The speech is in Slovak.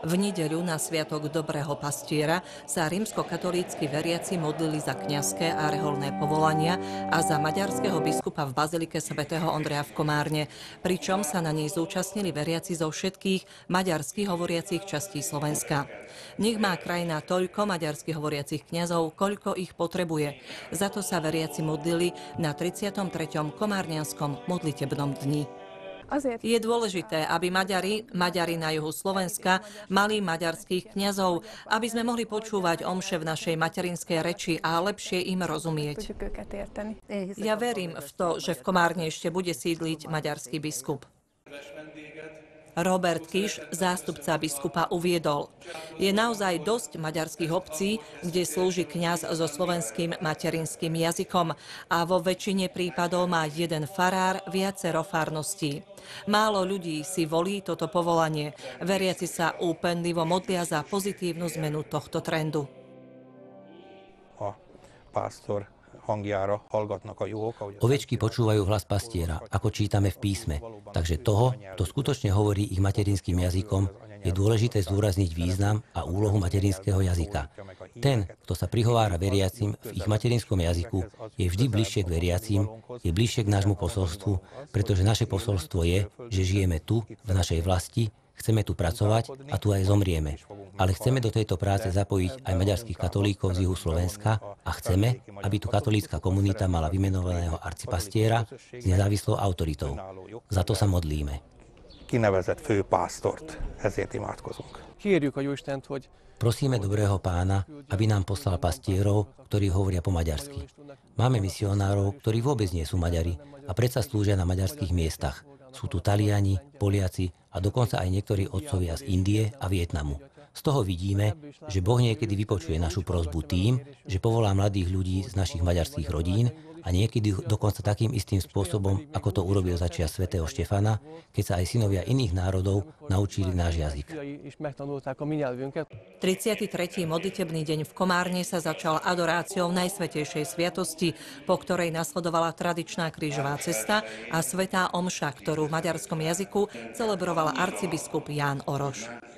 V nedeľu na sviatok Dobrého pastiera sa rímskokatolícki veriaci modlili za kňazské a reholné povolania a za maďarského biskupa v bazilike svätého Ondreja v Komárne, pričom sa na nej zúčastnili veriaci zo všetkých maďarských hovoriacich častí Slovenska. Nech má krajina toľko maďarských hovoriacich kňazov, koľko ich potrebuje. Za to sa veriaci modlili na 33. komárňanskom modlitebnom dni. Je dôležité, aby Maďari na juhu Slovenska mali maďarských kňazov, aby sme mohli počúvať omše v našej materinskej reči a lepšie im rozumieť. Ja verím v to, že v Komárne ešte bude sídliť maďarský biskup. Robert Kiš, zástupca biskupa, uviedol: je naozaj dosť maďarských obcí, kde slúži kňaz so slovenským materinským jazykom a vo väčšine prípadov má jeden farár viacero farností. Málo ľudí si volí toto povolanie. Veriaci sa úpenlivo modlia za pozitívnu zmenu tohto trendu. Ovečky počúvajú hlas pastiera, ako čítame v písme. Takže toho, kto skutočne hovorí ich materinským jazykom, je dôležité zdôrazniť význam a úlohu materinského jazyka. Ten, kto sa prihovára veriacim v ich materinskom jazyku, je vždy bližšie k veriacim, je bližšie k nášmu posolstvu, pretože naše posolstvo je, že žijeme tu, v našej vlasti, chceme tu pracovať a tu aj zomrieme. Ale chceme do tejto práce zapojiť aj maďarských katolíkov z juhu Slovenska a chceme, aby tu katolícka komunita mala vymenovaného arcipastiera s nezávislou autoritou. Za to sa modlíme. Prosíme dobrého Pána, aby nám poslal pastierov, ktorí hovoria po maďarsky. Máme misionárov, ktorí vôbec nie sú Maďari a predsa slúžia na maďarských miestach. Sú tu Taliani, Poliaci a dokonca aj niektorí otcovia z Indie a Vietnamu. Z toho vidíme, že Boh niekedy vypočuje našu prosbu tým, že povolá mladých ľudí z našich maďarských rodín a niekedy dokonca takým istým spôsobom, ako to urobil za čias svätého Štefana, keď sa aj synovia iných národov naučili náš jazyk. 33. modlitebný deň v Komárne sa začal adoráciou Najsvätejšej sviatosti, po ktorej nasledovala tradičná krížová cesta a svätá omša, ktorú v maďarskom jazyku celebroval arcibiskup Ján Oroš.